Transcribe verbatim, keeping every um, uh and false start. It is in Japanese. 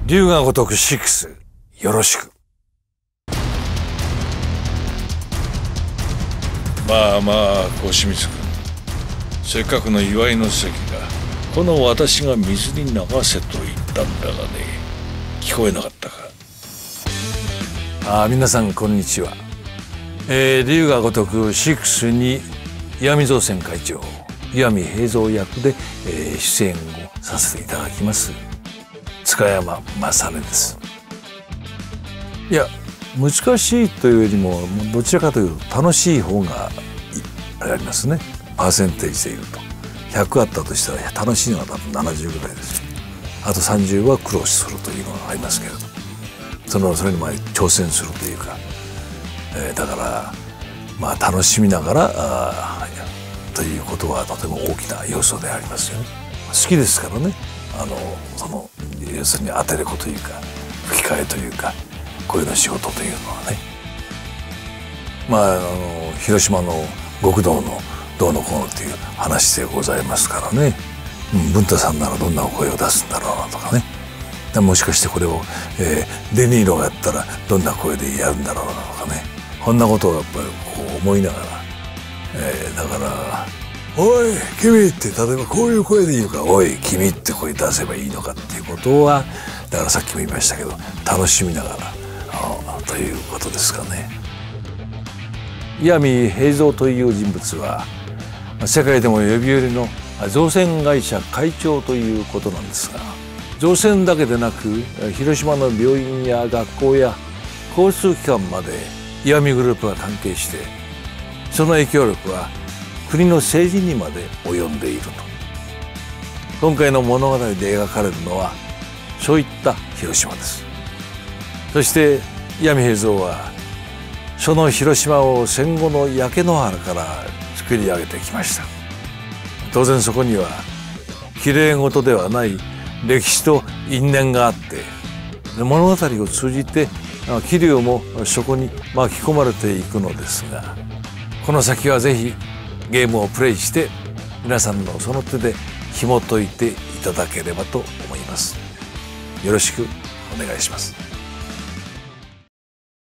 龍が如くシックスよろしく。まあまあ小清水君、せっかくの祝いの席がこの私が水に流せと言ったんだがね、聞こえなかったか。ああ、皆さんこんにちは。えー、龍が如くシックスに岩見造船会長岩見平蔵役で、えー、出演をさせていただきます塚山正音です。いや、難しいというよりもどちらかというと楽しい方がありますね。パーセンテージでいうとひゃくあったとしたら楽しいのは多分ななじゅうぐらいです。あとさんじゅうは苦労するというのがありますけれど、そのそれに前に挑戦するというか、えー、だからまあ楽しみながらあということはとても大きな要素でありますよね。好きですからね。あのその要するにアテレコというか吹き替えというか声の仕事というのはね、まああの広島の極道のどうのこうのっていう話でございますからね、うん、文太さんならどんな声を出すんだろうなとかね、もしかしてこれを、えー、デニーロがやったらどんな声でやるんだろうなとかね、こんなことをやっぱりこう思いながら、えー、だから「おい君」って例えばこういう声でいいのか「おい君」って声出せばいいのかっていうことは、だからさっきも言いましたけど楽しみながらということですかね。岩見平蔵という人物は世界でも呼び寄りの造船会社会長ということなんですが、造船だけでなく広島の病院や学校や交通機関まで岩見グループが関係して、その影響力は国の政治にまで及んでいると。今回の物語で描かれるのはそういった広島です。そして岩見平蔵はその広島を戦後の焼け野原から作り上げてきました。当然そこにはきれい事ではない歴史と因縁があって、物語を通じて桐生もそこに巻き込まれていくのですが、この先はぜひゲームをプレイして皆さんのその手で紐解いていただければと思います。よろしくお願いします。